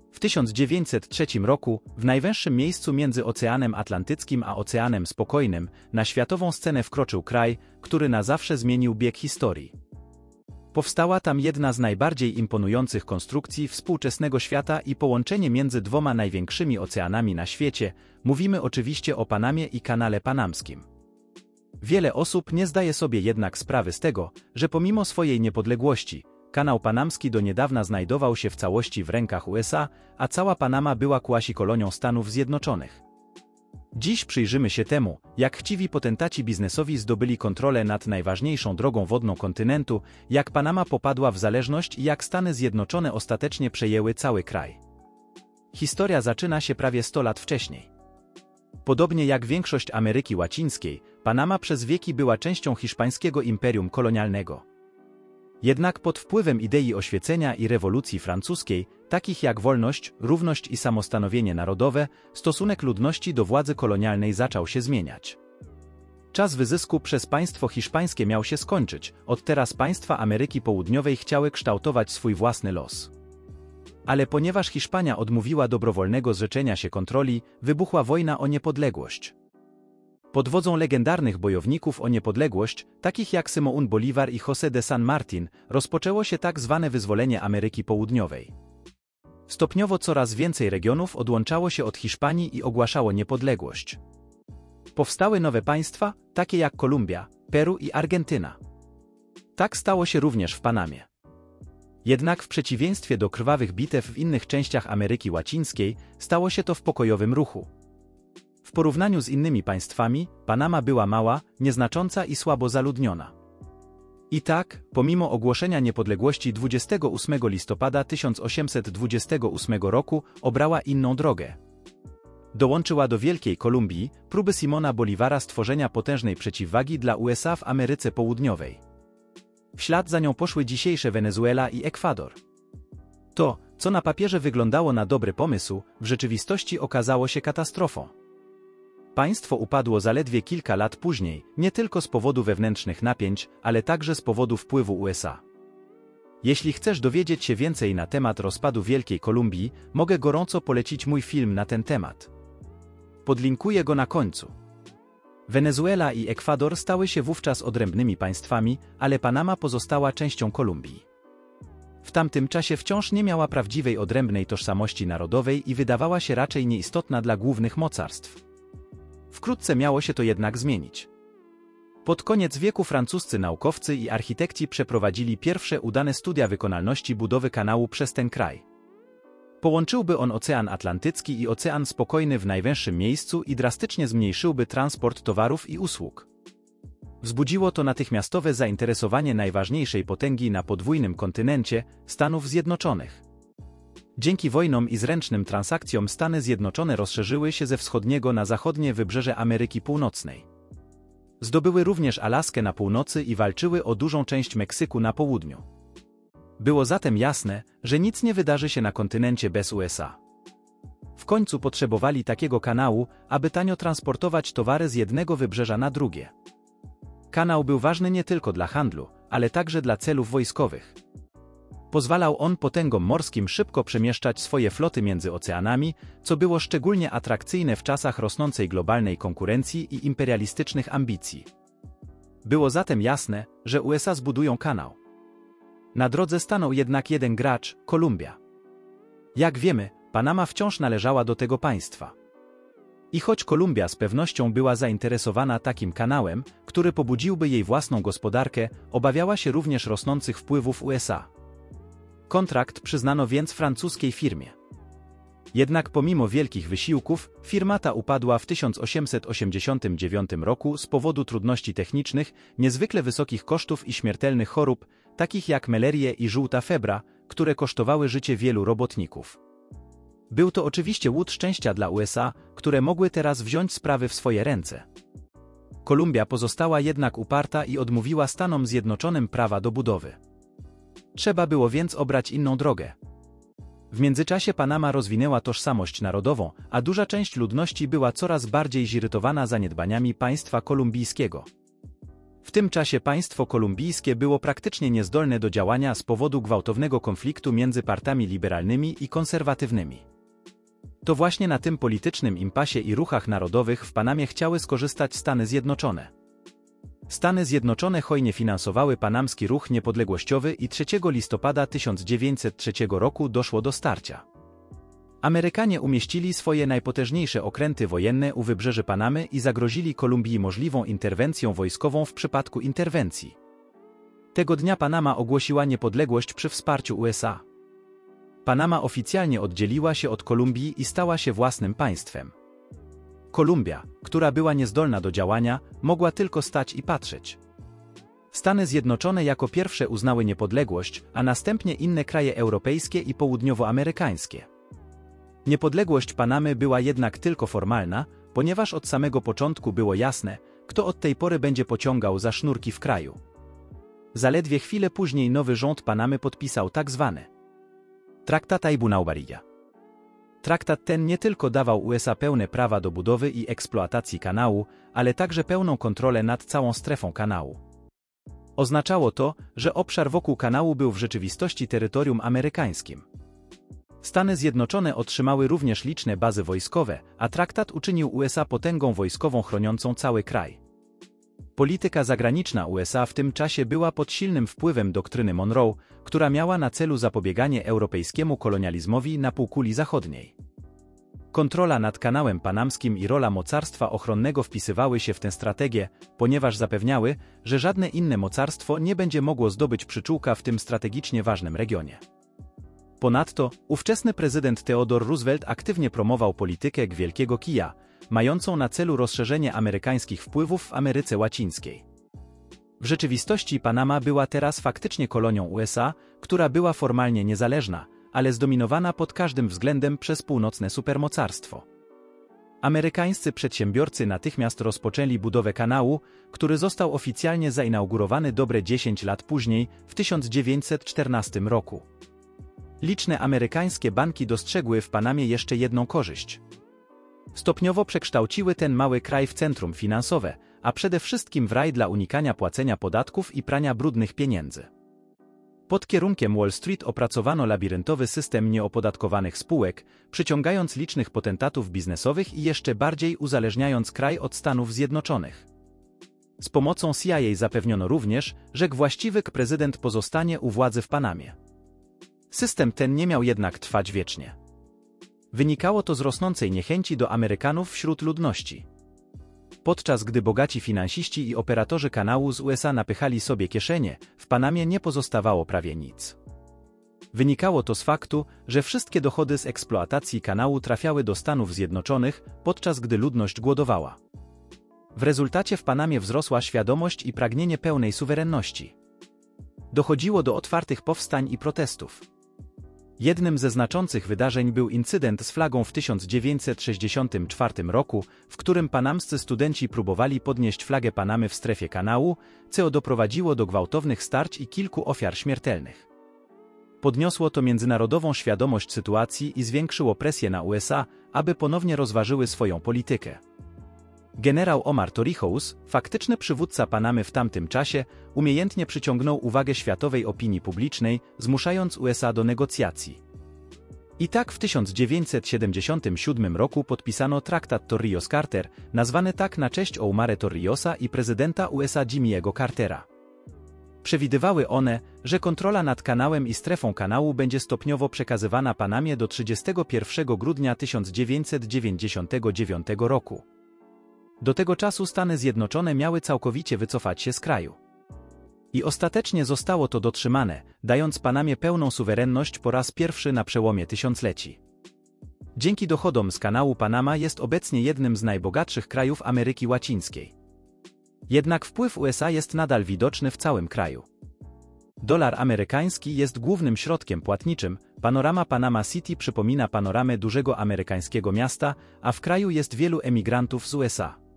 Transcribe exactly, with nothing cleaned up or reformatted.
W tysiąc dziewięćset trzecim roku, w najwęższym miejscu między Oceanem Atlantyckim a Oceanem Spokojnym, na światową scenę wkroczył kraj, który na zawsze zmienił bieg historii. Powstała tam jedna z najbardziej imponujących konstrukcji współczesnego świata i połączenie między dwoma największymi oceanami na świecie, mówimy oczywiście o Panamie i Kanale Panamskim. Wiele osób nie zdaje sobie jednak sprawy z tego, że pomimo swojej niepodległości, Kanał Panamski do niedawna znajdował się w całości w rękach U S A, a cała Panama była quasi-kolonią Stanów Zjednoczonych. Dziś przyjrzymy się temu, jak chciwi potentaci biznesowi zdobyli kontrolę nad najważniejszą drogą wodną kontynentu, jak Panama popadła w zależność i jak Stany Zjednoczone ostatecznie przejęły cały kraj. Historia zaczyna się prawie sto lat wcześniej. Podobnie jak większość Ameryki Łacińskiej, Panama przez wieki była częścią hiszpańskiego imperium kolonialnego. Jednak pod wpływem idei oświecenia i rewolucji francuskiej, takich jak wolność, równość i samostanowienie narodowe, stosunek ludności do władzy kolonialnej zaczął się zmieniać. Czas wyzysku przez państwo hiszpańskie miał się skończyć, od teraz państwa Ameryki Południowej chciały kształtować swój własny los. Ale ponieważ Hiszpania odmówiła dobrowolnego zrzeczenia się kontroli, wybuchła wojna o niepodległość. Pod wodzą legendarnych bojowników o niepodległość, takich jak Simón Bolívar i José de San Martín, rozpoczęło się tak zwane wyzwolenie Ameryki Południowej. Stopniowo coraz więcej regionów odłączało się od Hiszpanii i ogłaszało niepodległość. Powstały nowe państwa, takie jak Kolumbia, Peru i Argentyna. Tak stało się również w Panamie. Jednak w przeciwieństwie do krwawych bitew w innych częściach Ameryki Łacińskiej, stało się to w pokojowym ruchu. W porównaniu z innymi państwami, Panama była mała, nieznacząca i słabo zaludniona. I tak, pomimo ogłoszenia niepodległości dwudziestego ósmego listopada tysiąc osiemset dwudziestego ósmego roku, obrała inną drogę. Dołączyła do Wielkiej Kolumbii, próby Simona Bolívara stworzenia potężnej przeciwwagi dla U S A w Ameryce Południowej. W ślad za nią poszły dzisiejsze Wenezuela i Ekwador. To, co na papierze wyglądało na dobry pomysł, w rzeczywistości okazało się katastrofą. Państwo upadło zaledwie kilka lat później, nie tylko z powodu wewnętrznych napięć, ale także z powodu wpływu U S A. Jeśli chcesz dowiedzieć się więcej na temat rozpadu Wielkiej Kolumbii, mogę gorąco polecić mój film na ten temat. Podlinkuję go na końcu. Wenezuela i Ekwador stały się wówczas odrębnymi państwami, ale Panama pozostała częścią Kolumbii. W tamtym czasie wciąż nie miała prawdziwej odrębnej tożsamości narodowej i wydawała się raczej nieistotna dla głównych mocarstw. Wkrótce miało się to jednak zmienić. Pod koniec wieku francuscy naukowcy i architekci przeprowadzili pierwsze udane studia wykonalności budowy kanału przez ten kraj. Połączyłby on Ocean Atlantycki i Ocean Spokojny w najwęższym miejscu i drastycznie zmniejszyłby transport towarów i usług. Wzbudziło to natychmiastowe zainteresowanie najważniejszej potęgi na podwójnym kontynencie, Stanów Zjednoczonych. Dzięki wojnom i zręcznym transakcjom Stany Zjednoczone rozszerzyły się ze wschodniego na zachodnie wybrzeże Ameryki Północnej. Zdobyły również Alaskę na północy i walczyły o dużą część Meksyku na południu. Było zatem jasne, że nic nie wydarzy się na kontynencie bez U S A. W końcu potrzebowali takiego kanału, aby tanio transportować towary z jednego wybrzeża na drugie. Kanał był ważny nie tylko dla handlu, ale także dla celów wojskowych. Pozwalał on potęgom morskim szybko przemieszczać swoje floty między oceanami, co było szczególnie atrakcyjne w czasach rosnącej globalnej konkurencji i imperialistycznych ambicji. Było zatem jasne, że U S A zbudują kanał. Na drodze stanął jednak jeden gracz – Kolumbia. Jak wiemy, Panama wciąż należała do tego państwa. I choć Kolumbia z pewnością była zainteresowana takim kanałem, który pobudziłby jej własną gospodarkę, obawiała się również rosnących wpływów U S A. Kontrakt przyznano więc francuskiej firmie. Jednak pomimo wielkich wysiłków, firma ta upadła w tysiąc osiemset osiemdziesiątym dziewiątym roku z powodu trudności technicznych, niezwykle wysokich kosztów i śmiertelnych chorób, takich jak melerię i żółta febra, które kosztowały życie wielu robotników. Był to oczywiście łód szczęścia dla U S A, które mogły teraz wziąć sprawy w swoje ręce. Kolumbia pozostała jednak uparta i odmówiła Stanom Zjednoczonym prawa do budowy. Trzeba było więc obrać inną drogę. W międzyczasie Panama rozwinęła tożsamość narodową, a duża część ludności była coraz bardziej zirytowana zaniedbaniami państwa kolumbijskiego. W tym czasie państwo kolumbijskie było praktycznie niezdolne do działania z powodu gwałtownego konfliktu między partiami liberalnymi i konserwatywnymi. To właśnie na tym politycznym impasie i ruchach narodowych w Panamie chciały skorzystać Stany Zjednoczone. Stany Zjednoczone hojnie finansowały panamski ruch niepodległościowy i trzeciego listopada tysiąc dziewięćset trzeciego roku doszło do starcia. Amerykanie umieścili swoje najpotężniejsze okręty wojenne u wybrzeży Panamy i zagrozili Kolumbii możliwą interwencją wojskową w przypadku interwencji. Tego dnia Panama ogłosiła niepodległość przy wsparciu U S A. Panama oficjalnie oddzieliła się od Kolumbii i stała się własnym państwem. Kolumbia, która była niezdolna do działania, mogła tylko stać i patrzeć. Stany Zjednoczone jako pierwsze uznały niepodległość, a następnie inne kraje europejskie i południowoamerykańskie. Niepodległość Panamy była jednak tylko formalna, ponieważ od samego początku było jasne, kto od tej pory będzie pociągał za sznurki w kraju. Zaledwie chwilę później nowy rząd Panamy podpisał tzw. Traktat Aibunau-Barilla. Traktat ten nie tylko dawał U S A pełne prawa do budowy i eksploatacji kanału, ale także pełną kontrolę nad całą strefą kanału. Oznaczało to, że obszar wokół kanału był w rzeczywistości terytorium amerykańskim. Stany Zjednoczone otrzymały również liczne bazy wojskowe, a traktat uczynił U S A potęgą wojskową chroniącą cały kraj. Polityka zagraniczna U S A w tym czasie była pod silnym wpływem doktryny Monroe, która miała na celu zapobieganie europejskiemu kolonializmowi na półkuli zachodniej. Kontrola nad kanałem panamskim i rola mocarstwa ochronnego wpisywały się w tę strategię, ponieważ zapewniały, że żadne inne mocarstwo nie będzie mogło zdobyć przyczółka w tym strategicznie ważnym regionie. Ponadto, ówczesny prezydent Theodore Roosevelt aktywnie promował politykę Wielkiego Kija, mającą na celu rozszerzenie amerykańskich wpływów w Ameryce Łacińskiej. W rzeczywistości Panama była teraz faktycznie kolonią U S A, która była formalnie niezależna, ale zdominowana pod każdym względem przez północne supermocarstwo. Amerykańscy przedsiębiorcy natychmiast rozpoczęli budowę kanału, który został oficjalnie zainaugurowany dobre dziesięć lat później, w tysiąc dziewięćset czternastym roku. Liczne amerykańskie banki dostrzegły w Panamie jeszcze jedną korzyść. Stopniowo przekształciły ten mały kraj w centrum finansowe, a przede wszystkim w raj dla unikania płacenia podatków i prania brudnych pieniędzy. Pod kierunkiem Wall Street opracowano labiryntowy system nieopodatkowanych spółek, przyciągając licznych potentatów biznesowych i jeszcze bardziej uzależniając kraj od Stanów Zjednoczonych. Z pomocą C I A zapewniono również, że właściwy prezydent pozostanie u władzy w Panamie. System ten nie miał jednak trwać wiecznie. Wynikało to z rosnącej niechęci do Amerykanów wśród ludności. Podczas gdy bogaci finansiści i operatorzy kanału z U S A napychali sobie kieszenie, w Panamie nie pozostawało prawie nic. Wynikało to z faktu, że wszystkie dochody z eksploatacji kanału trafiały do Stanów Zjednoczonych, podczas gdy ludność głodowała. W rezultacie w Panamie wzrosła świadomość i pragnienie pełnej suwerenności. Dochodziło do otwartych powstań i protestów. Jednym ze znaczących wydarzeń był incydent z flagą w tysiąc dziewięćset sześćdziesiątym czwartym roku, w którym panamscy studenci próbowali podnieść flagę Panamy w strefie kanału, co doprowadziło do gwałtownych starć i kilku ofiar śmiertelnych. Podniosło to międzynarodową świadomość sytuacji i zwiększyło presję na U S A, aby ponownie rozważyły swoją politykę. Generał Omar Torrijos, faktyczny przywódca Panamy w tamtym czasie, umiejętnie przyciągnął uwagę światowej opinii publicznej, zmuszając U S A do negocjacji. I tak w tysiąc dziewięćset siedemdziesiątym siódmym roku podpisano traktat Torrijos-Carter, nazwany tak na cześć Omara Torrijosa i prezydenta U S A Jimmy'ego Cartera. Przewidywały one, że kontrola nad kanałem i strefą kanału będzie stopniowo przekazywana Panamie do trzydziestego pierwszego grudnia tysiąc dziewięćset dziewięćdziesiątego dziewiątego roku. Do tego czasu Stany Zjednoczone miały całkowicie wycofać się z kraju. I ostatecznie zostało to dotrzymane, dając Panamie pełną suwerenność po raz pierwszy na przełomie tysiącleci. Dzięki dochodom z kanału Panama jest obecnie jednym z najbogatszych krajów Ameryki Łacińskiej. Jednak wpływ U S A jest nadal widoczny w całym kraju. Dolar amerykański jest głównym środkiem płatniczym, panorama Panama City przypomina panoramę dużego amerykańskiego miasta, a w kraju jest wielu emigrantów z U S A.